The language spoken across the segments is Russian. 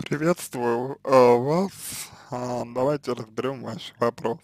Приветствую вас. Давайте разберем ваш вопрос.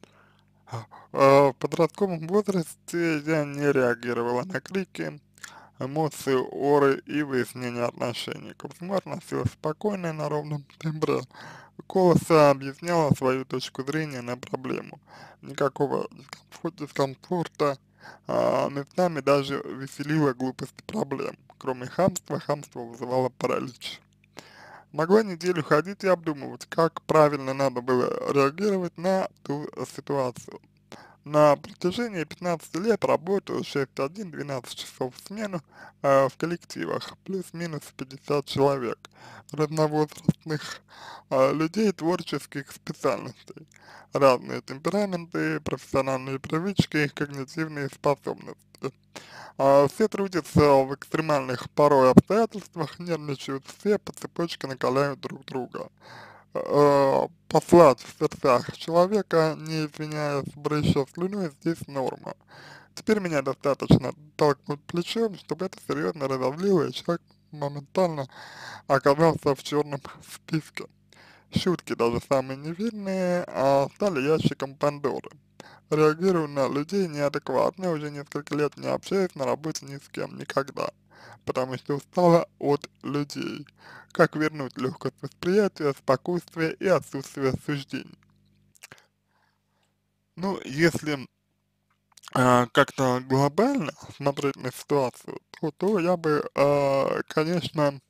В подростковом возрасте я не реагировала на крики, эмоции, оры и выяснение отношений. Возможно, носила спокойно и на ровном тембре голоса, объясняла свою точку зрения на проблему. Никакого дискомфорта, местами даже веселила глупость проблем. Кроме хамства, хамство вызывало паралич. Могла неделю ходить и обдумывать, как правильно надо было реагировать на ту ситуацию. На протяжении 15 лет работаю 6-1-12 часов в смену в коллективах, плюс-минус 50 человек, разновозрастных людей творческих специальностей, разные темпераменты, профессиональные привычки, когнитивные способности. Все трудятся в экстремальных порой обстоятельствах, нервничают все, по цепочке накаляют друг друга. Послать в сердцах человека, не извиняясь, брызжа слюной, здесь норма. Теперь меня достаточно толкнуть плечом, чтобы это серьезно разозлило, и человек моментально оказался в черном списке. Шутки, даже самые невинные, стали ящиком Пандоры. Реагирую на людей неадекватно, уже несколько лет не общаюсь на работе ни с кем, никогда, потому что устала от людей. Как вернуть легкость восприятия, спокойствие и отсутствие суждений? Ну, если как-то глобально смотреть на ситуацию, то я бы, конечно,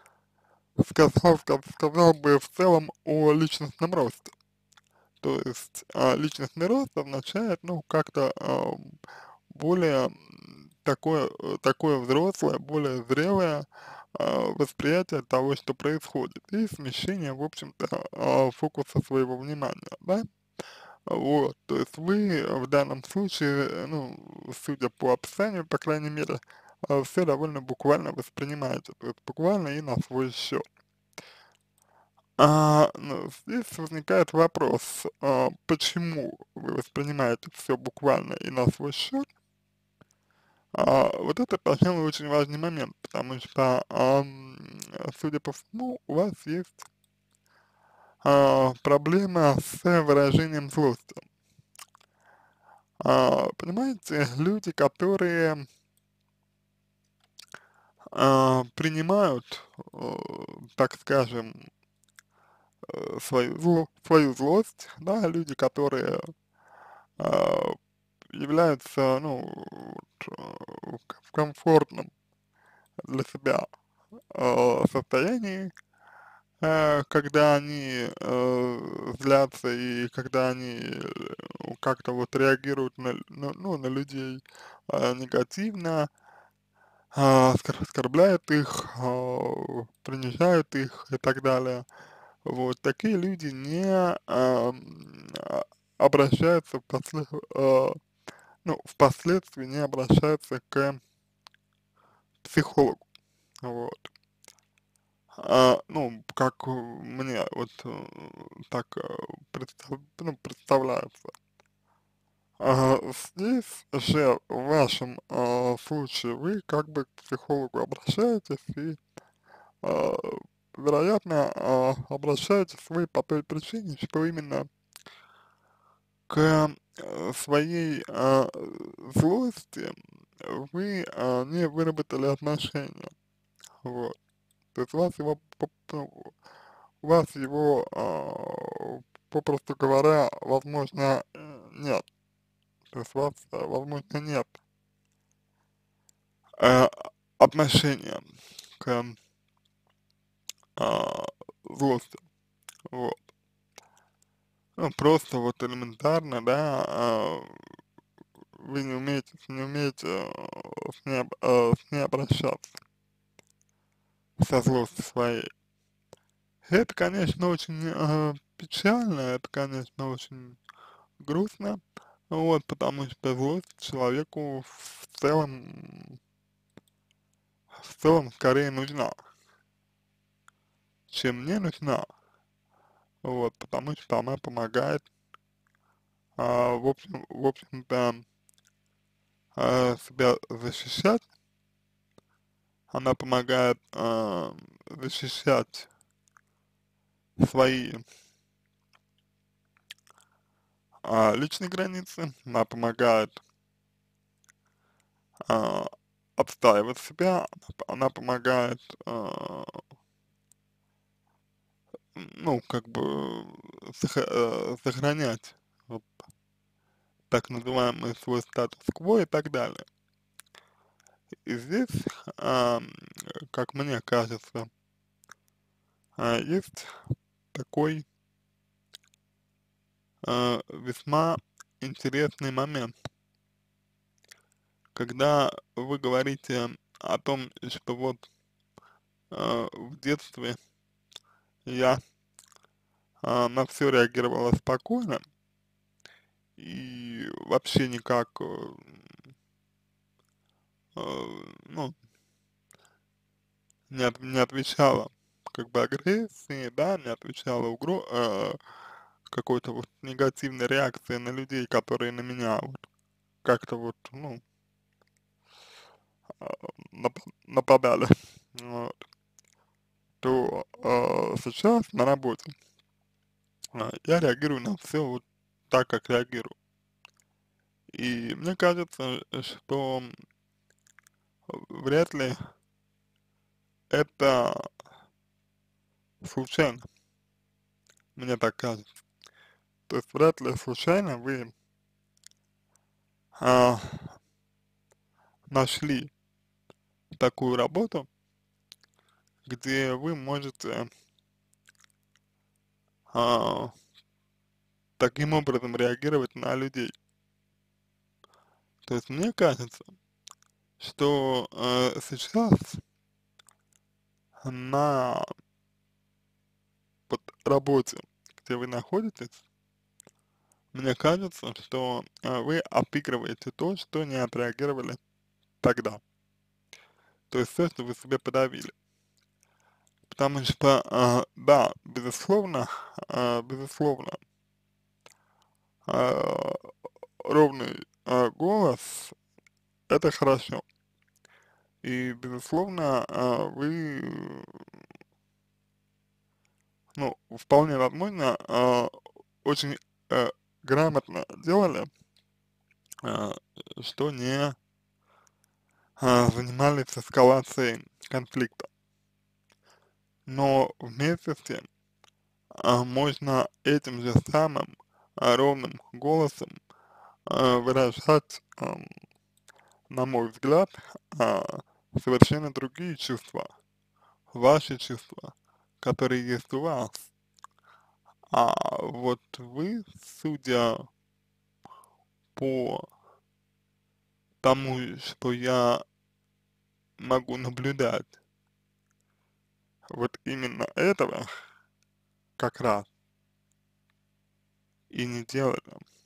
сказал бы в целом о личностном росте. То есть личностный рост означает, ну, как-то более такое взрослое, более зрелое восприятие того, что происходит, и смещение, в общем-то, фокуса своего внимания, да. Вот, то есть вы в данном случае, ну, судя по описанию, по крайней мере, все довольно буквально воспринимаете, то есть буквально и на свой счет. Ну, здесь возникает вопрос, почему вы воспринимаете все буквально и на свой счет? Вот это, пожалуй, очень важный момент, потому что, судя по всему, у вас есть проблема с выражением злости. Понимаете, люди, которые принимают, так скажем, свою злость, да, люди, которые а, являются, ну, вот, в комфортном для себя состоянии, когда они злятся и когда они как-то вот реагируют ну, на людей негативно, оскорбляют их, принижают их и так далее. Вот такие люди не обращаются ну, впоследствии не обращаются к психологу. Вот. Ну, как мне вот так ну, представляется. Здесь же в вашем случае вы как бы к психологу обращаетесь и, а, вероятно, обращаетесь вы по той причине, что именно к своей злости вы не выработали отношения. Вот. То есть ну, у вас его, попросту говоря, возможно, нет. То есть у вас, возможно, нет э, отношения к злости. Вот. Ну, просто вот элементарно, да, вы не умеете с ней обращаться, со злостью своей. Это, конечно, очень печально, это, конечно, очень грустно, вот, потому что злость человеку в целом скорее нужна, чем не нужна, вот, потому что она помогает, в общем-то, себя защищать, она помогает защищать свои личные границы, она помогает а, отстаивать себя, она помогает, ну, как бы сохранять вот так называемый свой статус-кво и так далее. И здесь, как мне кажется, есть такой весьма интересный момент, когда вы говорите о том, что вот в детстве я на все реагировала спокойно и вообще никак, ну, не отвечала как бы агрессии, да, не отвечала какой-то вот негативной реакции на людей, которые на меня вот как-то вот, ну, а, нападали, вот, то сейчас на работе я реагирую на все вот так, как реагирую. И мне кажется, что вряд ли это случайно, мне так кажется. То есть вряд ли случайно вы а, нашли такую работу, где вы можете а, таким образом реагировать на людей. То есть мне кажется, что сейчас на вот работе, где вы находитесь, мне кажется, что вы обыгрываете то, что не отреагировали тогда. То есть все, что вы себе подавили. Потому что, да, безусловно, безусловно, а, ровный голос — это хорошо. И, безусловно, вы, ну, вполне возможно, очень грамотно делали, а, что не занимались эскалацией конфликта. Но вместе с тем можно этим же самым ровным голосом выражать, на мой взгляд, совершенно другие чувства, ваши чувства, которые есть у вас. А вот вы, судя по тому, что я могу наблюдать, вот именно этого как раз и не делали.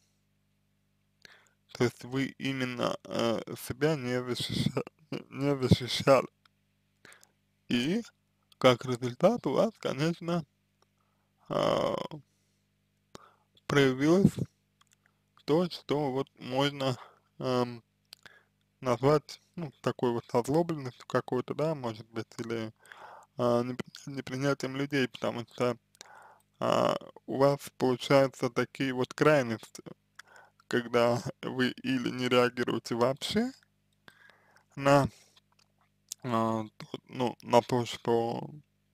То есть вы именно себя не защищали. И как результат у вас, конечно, а, проявилось то, что вот можно ам, назвать, ну, такой вот озлобленностью какой-то, да, может быть, или непринятием людей, потому что а, у вас получаются такие вот крайности, когда вы или не реагируете вообще на, ну, на то, что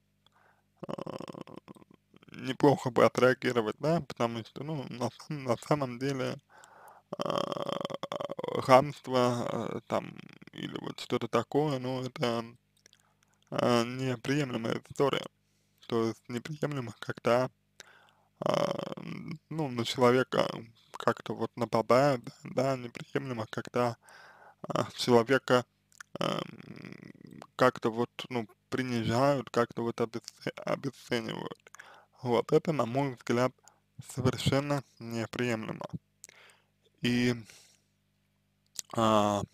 неплохо бы отреагировать, да, потому что, ну, на самом деле хамство там или вот что-то такое, ну, это неприемлемая история. То есть неприемлемо, когда, ну, на человека как-то вот нападают, да, неприемлемо, когда человека как-то вот, ну, принижают, как-то вот обесценивают. Вот это, на мой взгляд, совершенно неприемлемо. И а,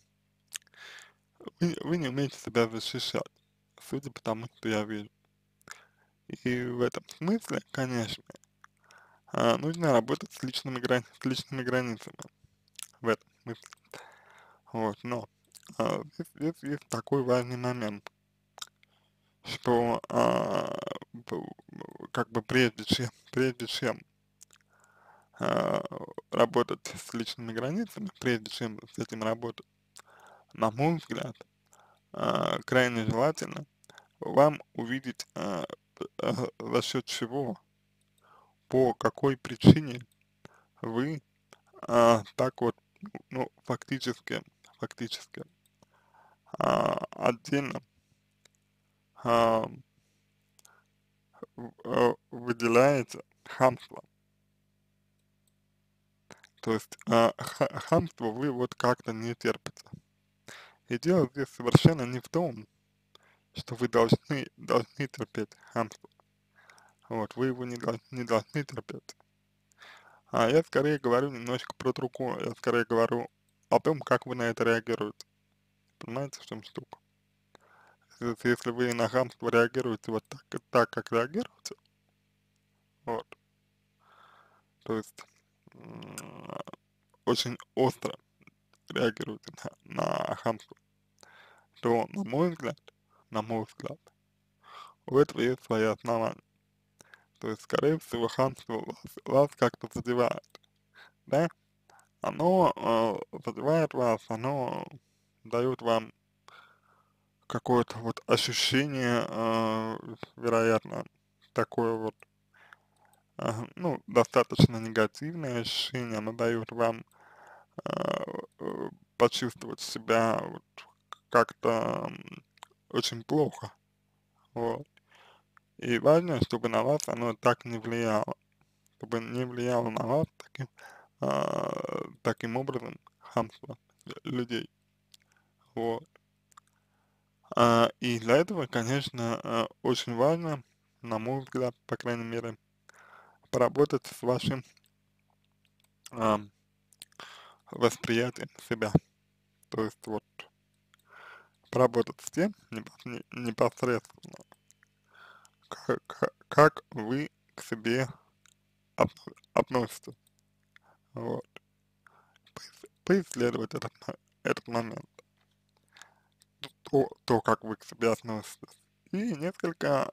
вы не умеете себя защищать, судя по тому, что я вижу. И в этом смысле, конечно, нужно работать с личными границами в этом смысле. Вот, но здесь есть такой важный момент, что как бы прежде чем а, работать с личными границами, прежде чем с этим работать, на мой взгляд, крайне желательно вам увидеть, за счет чего, по какой причине вы так вот, ну, фактически отдельно а, выделяете хамство. То есть хамство вы вот как-то не терпите. И дело здесь совершенно не в том, что вы должны терпеть хамство. Вот, вы его не должны терпеть. А я скорее говорю немножко про другое. Я скорее говорю о том, как вы на это реагируете. Понимаете, в чем штука? Если вы на хамство реагируете вот так как реагируете, вот, то есть м, очень остро реагируете на хамство, то, на мой взгляд, у этого есть свои основания. То есть, скорее всего, хамство вас как-то задевает, да? Оно задевает вас, оно дает вам какое-то вот ощущение, вероятно, такое вот, ну, достаточно негативное ощущение, оно дает вам а, почувствовать себя вот как-то очень плохо, вот. И важно, чтобы на вас оно так не влияло, чтобы не влияло на вас таким образом хамство людей, вот. И для этого, конечно, очень важно, на мой взгляд, по крайней мере, поработать с вашим а, восприятием себя. То есть вот поработать с тем непосредственно, как вы к себе относитесь. Вот. Поисследовать этот момент, как вы к себе относитесь. И несколько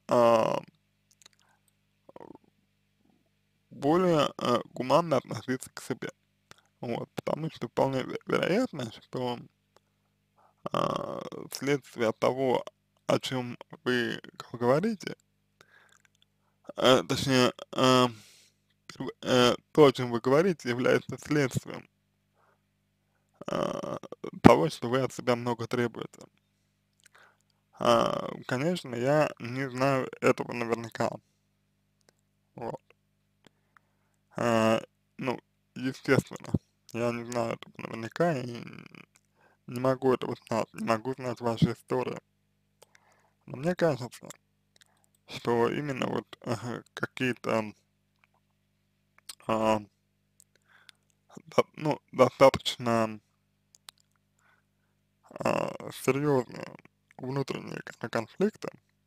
более гуманно относиться к себе. Вот, потому что вполне вероятно, что вследствие от того, о чем вы говорите, точнее, то, о чем вы говорите, является следствием а, того, что вы от себя много требуете. Конечно, я не знаю этого наверняка. Вот. А, ну, естественно, я не знаю этого наверняка и не могу этого знать, не могу знать вашу историю. Но мне кажется, что именно вот какие-то а, ну, достаточно серьезные внутренние конфликты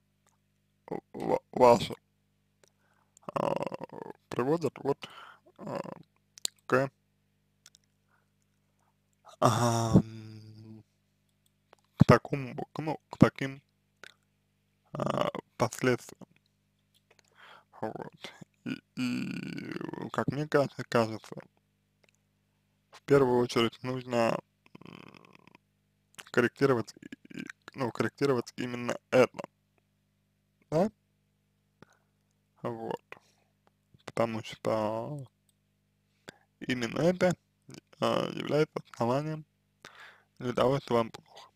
ваши а, приводят вот а, к, ам, к такому, ну, к таким последствиям. Вот. Как мне кажется, в первую очередь нужно корректировать, ну, корректировать именно это, да, вот, потому что именно это является основанием для того, что вам плохо.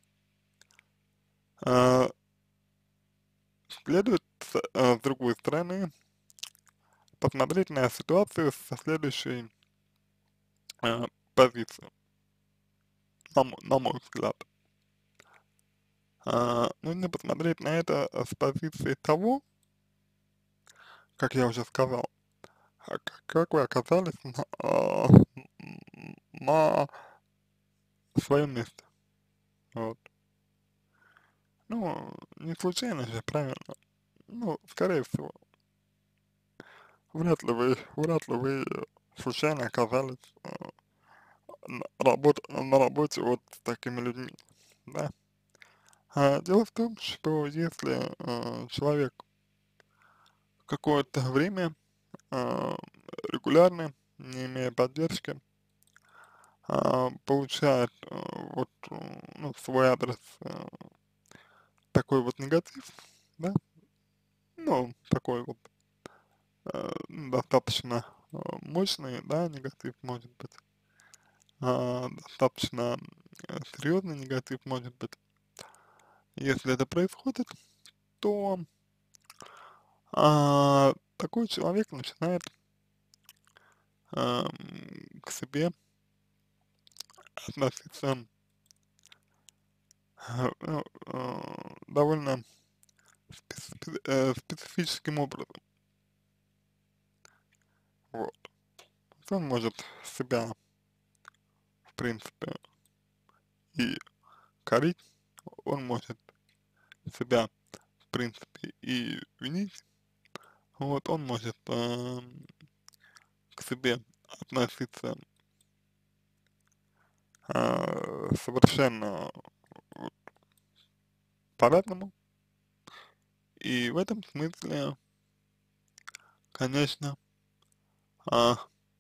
А, Следует, с другой стороны, посмотреть на ситуацию со следующей а, позиции, на мой взгляд. Нужно посмотреть на это с позиции того, как я уже сказал, как вы оказались на своем месте. Вот. Ну, не случайно же, правильно? Ну, скорее всего, вряд ли вы случайно оказались на работе вот с такими людьми, да? Дело в том, что если человек какое-то время а, регулярно, не имея поддержки, получает вот, ну, в свой адрес такой вот негатив, да, ну, такой вот достаточно мощный, да, негатив может быть, достаточно серьезный негатив может быть. Если это происходит, то такой человек начинает к себе относиться ну, довольно специфическим образом. Вот. Он может себя, в принципе, и корить, он может себя, в принципе, и винить, вот, он может к себе относиться совершенно вот по-разному, и в этом смысле, конечно, а,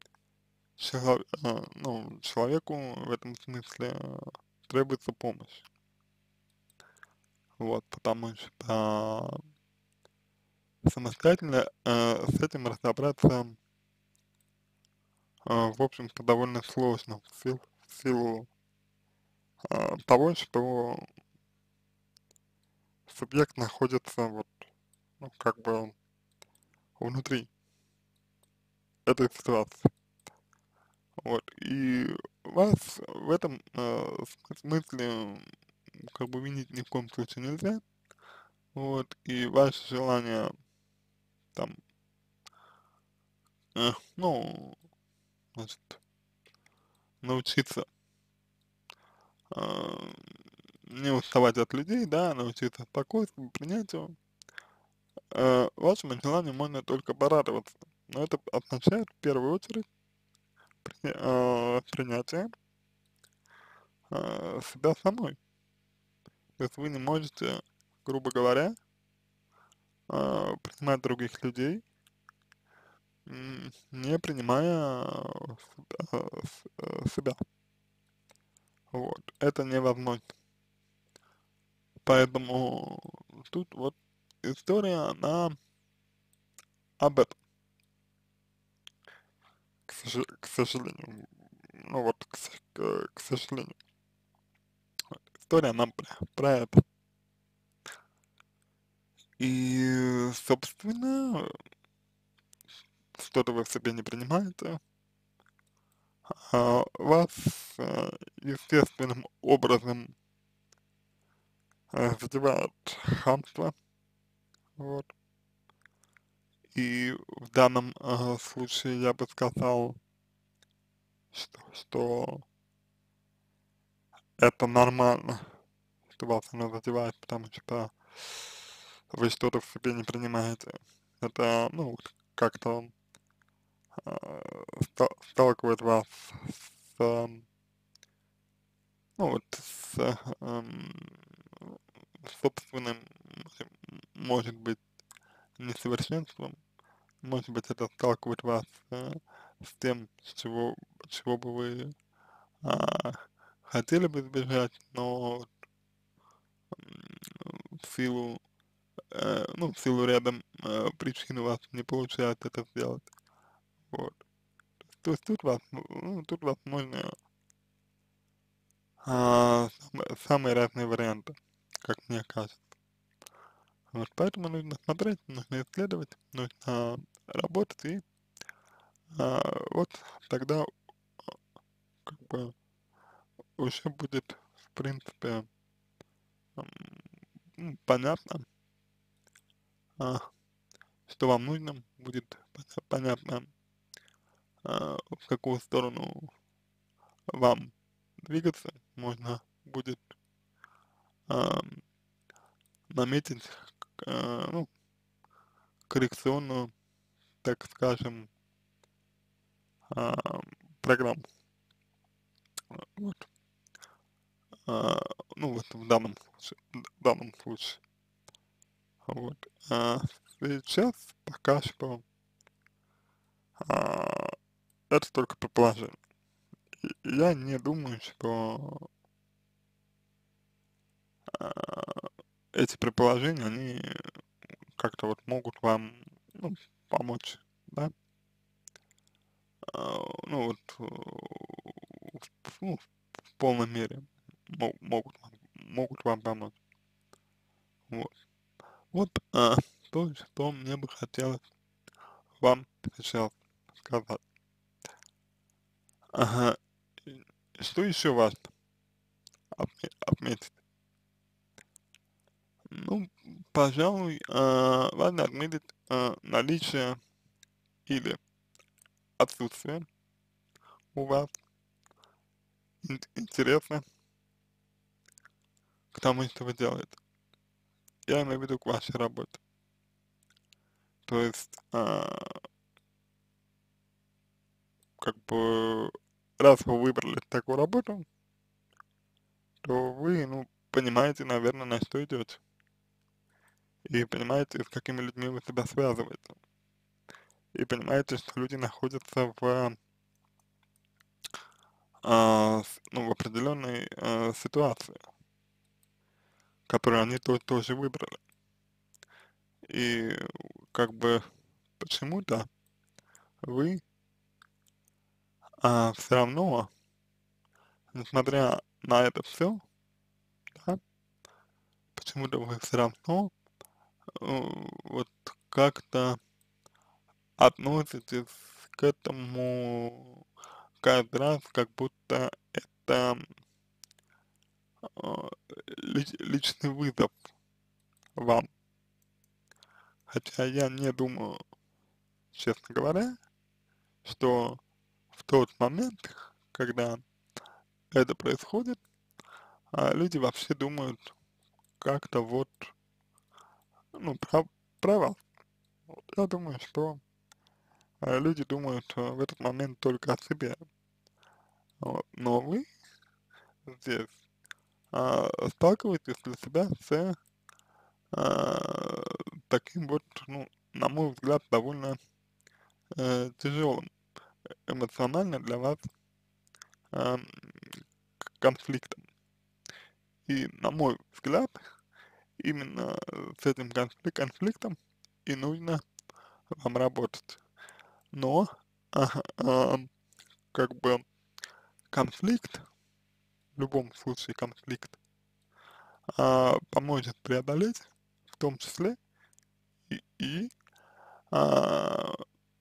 ну, человеку в этом смысле требуется помощь, вот, потому что самостоятельно с этим разобраться, в общем-то, довольно сложно в силу того, что субъект находится вот, ну, как бы внутри этой ситуации. Вот, и вас в этом смысле как бы винить ни в коем случае нельзя. Вот, и ваше желание там, ну, значит, научиться э, не уставать от людей, да, научиться спокойствию, принятию, вашему желанию можно только порадоваться. Но это означает в первую очередь принятие себя самой. То есть вы не можете, грубо говоря, принимать других людей, не принимая себя. Вот. Это невозможно. Поэтому тут вот история, она об этом, к сожалению. Ну вот, к сожалению. История, она про это. И, собственно, что-то вы в себе не принимаете, вас естественным образом задевает хамство, вот. И в данном случае я бы сказал, что это нормально, что вас оно задевает, потому что вы что-то в себе не принимаете. Это, ну, как-то сталкивает вас с, ну, вот, с собственным, может быть, несовершенством, может быть, это сталкивает вас с тем, чего бы вы а, хотели бы избежать, но в силу, ну, в силу ряда причин у вас не получается это сделать. Вот. То есть тут вас, ну, тут возможны самые разные варианты, как мне кажется. Вот, поэтому нужно смотреть, нужно исследовать, нужно работать, и вот тогда как бы уже будет, в принципе, м, понятно, а, что вам нужно, будет понятно, в какую сторону вам двигаться, можно будет а, наметить, ну, коррекционную, так скажем, а, программу. Вот. Ну, вот в данном случае, в данном случае. Вот. сейчас пока что а, это только предположение. И я не думаю, что а, эти предположения, они как-то вот могут вам, ну, помочь, да, ну вот, ну, в полной мере могут вам помочь. Вот. Вот, то, что мне бы хотелось вам сейчас сказать. Ага. И что еще важно отметить? Ну, пожалуй, важно отметить наличие или отсутствие у вас интереса к тому, что вы делаете. Я имею в виду к вашей работе. То есть, как бы, раз вы выбрали такую работу, то вы, ну, понимаете, наверное, на что идете. И понимаете, с какими людьми вы себя связываете. И понимаете, что люди находятся в, ну, в определенной ситуации, которую они тоже выбрали. И как бы почему-то вы все равно, несмотря на это все, да, почему-то вы все равно вот как-то относитесь к этому каждый раз, как будто это а, личный вызов вам. Хотя я не думаю, честно говоря, что в тот момент, когда это происходит, люди вообще думают как-то вот, ну, про вас. Вот я думаю, что люди думают в этот момент только о себе. Вот. Но вы здесь сталкиваетесь для себя с а, таким вот, ну, на мой взгляд, довольно тяжелым эмоционально для вас ам, конфликтом. И на мой взгляд, именно с этим конфликтом и нужно вам работать. Но как бы конфликт, в любом случае конфликт, поможет преодолеть, в том числе и а,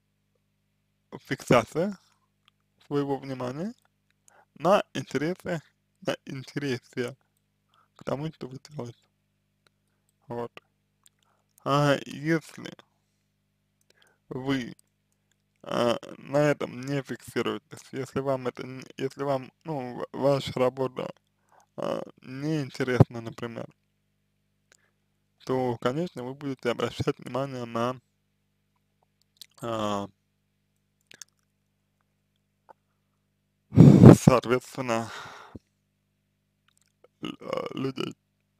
фиксация своего внимания на интересе к тому, что вы делаете. Вот. Если вы на этом не фиксируетесь, если вам если вам, ну, ваша работа неинтересна, например, то, конечно, вы будете обращать внимание на, а, соответственно, людей,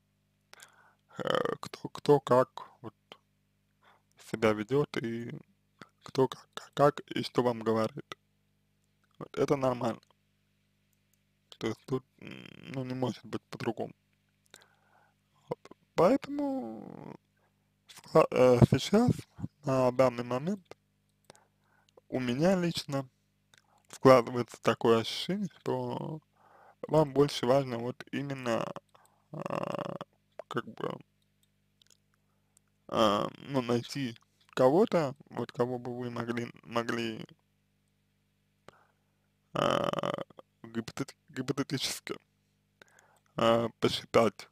кто как вот себя ведет и кто как и что вам говорит. Вот это нормально. То есть тут, ну, не может быть по-другому. Вот. Поэтому сейчас, на данный момент, у меня лично складывается такое ощущение, что вам больше важно вот именно а, как бы ну, найти кого-то, вот кого бы вы могли а, гипотетически посчитать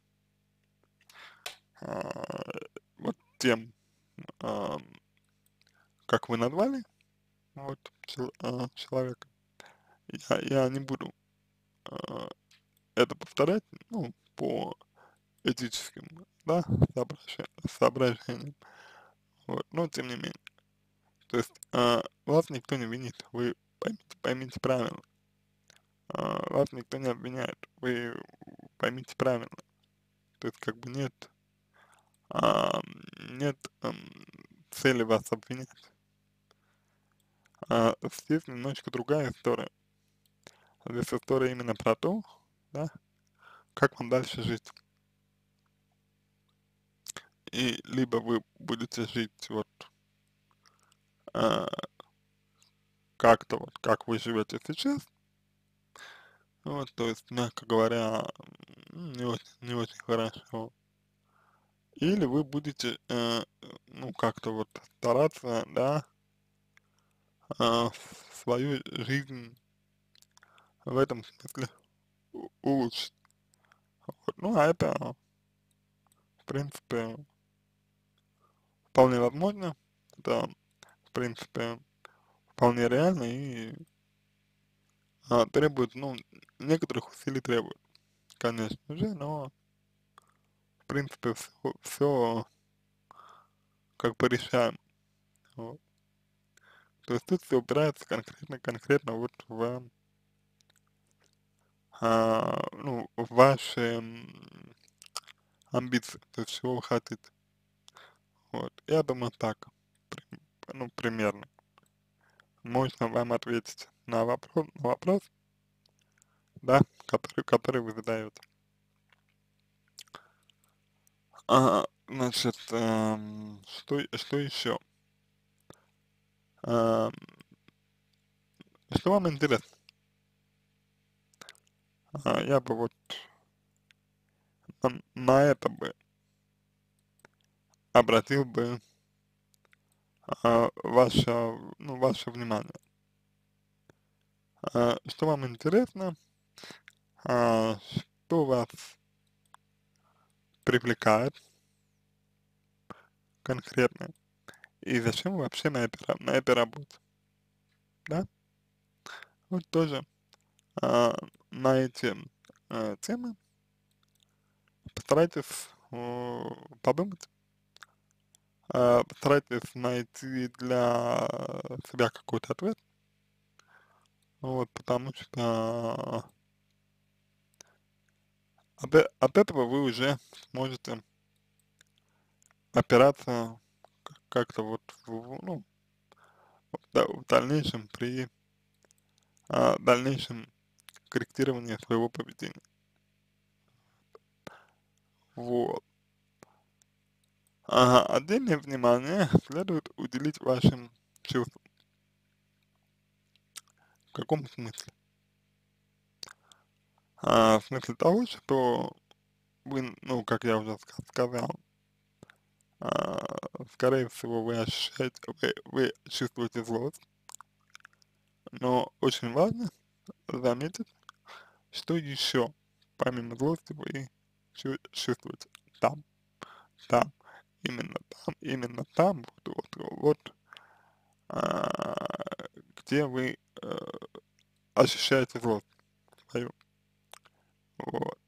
а, вот тем, а, как вы назвали, вот, человека. Я не буду а, это повторять, ну, по этическим, да, соображениям, вот, но тем не менее. То есть, вас никто не винит, вы поймите правильно, вас никто не обвиняет, вы поймите правильно, то есть, как бы нет, а, нет цели вас обвинять. Здесь немножечко другая история. Здесь история именно про то, да, как вам дальше жить. И либо вы будете жить вот а, как-то вот, как вы живете сейчас, вот, то есть, мягко говоря, не очень хорошо. Или вы будете, ну, как-то вот стараться, да, свою жизнь в этом смысле улучшить. Вот. Ну, а это, в принципе, вполне возможно, это, в принципе, вполне реально и требует, ну, некоторых усилий требует, конечно же, но, в принципе, все как бы решаем. Вот. То есть тут все упирается конкретно вот в, ну, в ваши амбиции, то есть чего вы хотите. Вот. Я думаю, так, ну, примерно. Можно вам ответить на вопрос, да, который вы задаете. Значит, что еще? Эм, что вам интересно? Я бы вот на это бы обратил бы ваше внимание. Что вам интересно, что вас привлекает конкретно, и зачем вы вообще на этой работе, да? Вот тоже а, на эти темы постарайтесь подумать, постарайтесь найти для себя какой-то ответ, вот, потому что от этого вы уже сможете опираться как-то вот ну, в дальнейшем при дальнейшем корректировании своего поведения. Вот. Отдельное внимание следует уделить вашим чувствам. В каком смысле? В смысле того, что вы, ну, как я уже сказал, скорее всего, вы ощущаете, вы чувствуете злость, но очень важно заметить, что еще, помимо злости, вы чувствуете там, там, именно там, вот, а, где вы ощущаете злость свою, вот.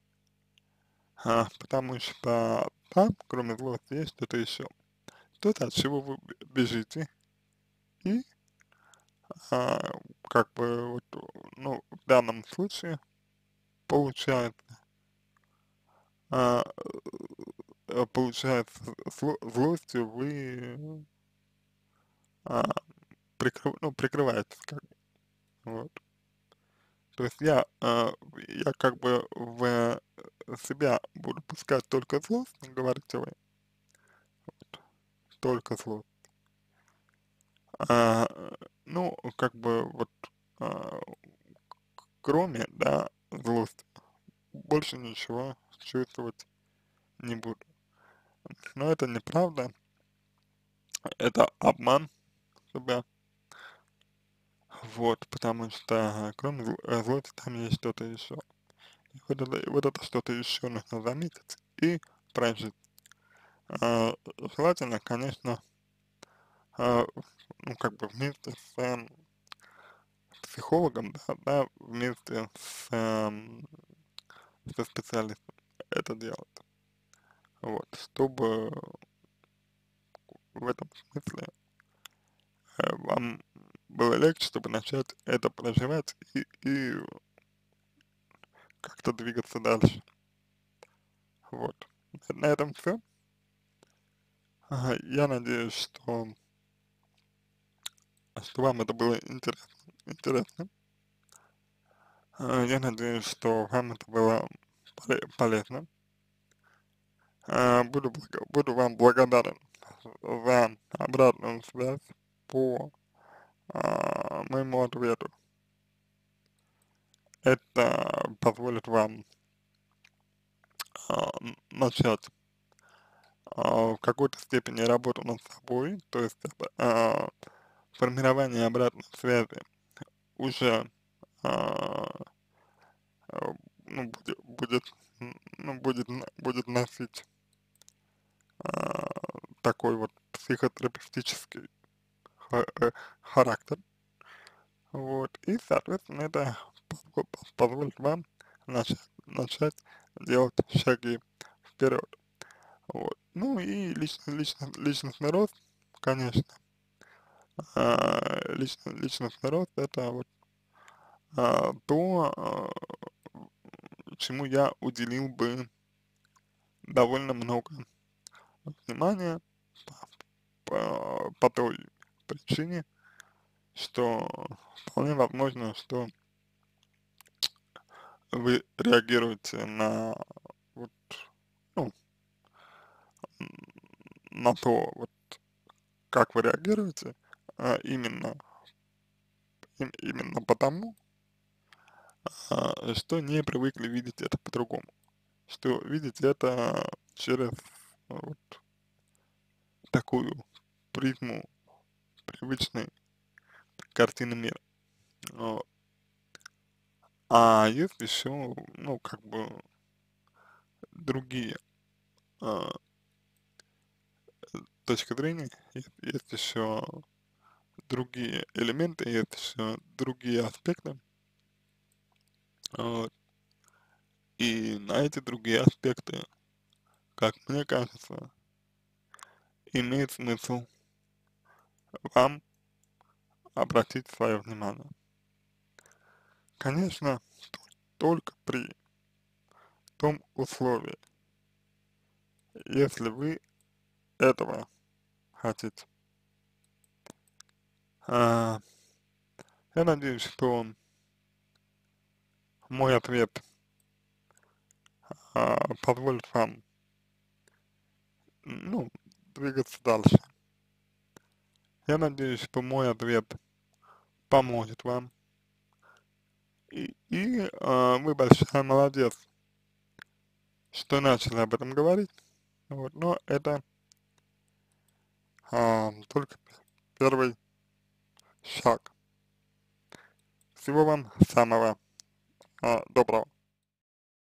Потому что там, кроме злости, есть что-то еще, что-то, от чего вы бежите, и а, как бы вот, ну, в данном случае получается, а, получается, злостью вы а, ну, прикрываетесь, как бы, вот. То есть я как бы в себя буду пускать только злость, говорите вы, только злость. А, ну, как бы вот, а, кроме, да, злости, больше ничего чувствовать не буду. Но это неправда, это обман себя, вот, потому что кроме злости там есть что-то еще. Вот это что-то еще нужно заметить и прожить. Желательно, конечно, а, ну, как бы вместе с психологом, да, вместе со специалистом это делать. Вот, чтобы в этом смысле вам было легче, чтобы начать это проживать и как-то двигаться дальше. Вот. На этом все. Я надеюсь, что вам это было интересно. Я надеюсь, что вам это было полезно. Буду вам благодарен за обратную связь по моему ответу. Это позволит вам начать в какой-то степени работу над собой, то есть формирование обратной связи уже а, а, ну, будет носить а, такой вот психотерапевтический характер, вот, и, соответственно, это позволит вам начать делать шаги вперед, вот. Ну и личностный рост, конечно, личностный рост это вот то, чему я уделил бы довольно много внимания по той причине, что вполне возможно, что вы реагируете вот, ну, м, на то, вот, как вы реагируете, именно, именно потому, что не привыкли видеть это по-другому, что видите это через вот такую призму привычной картины мира. Вот. А есть еще, ну, как бы другие а, точки зрения, есть еще другие элементы, есть еще другие аспекты, вот. И на эти другие аспекты, как мне кажется, имеет смысл вам обратить свое внимание. Конечно, только при том условии, если вы этого хотите. А, я надеюсь, что мой ответ позволит вам, ну, двигаться дальше. Я надеюсь, что мой ответ поможет вам. Вы большая молодец, что начали об этом говорить. Вот, но это только первый шаг. Всего вам самого доброго.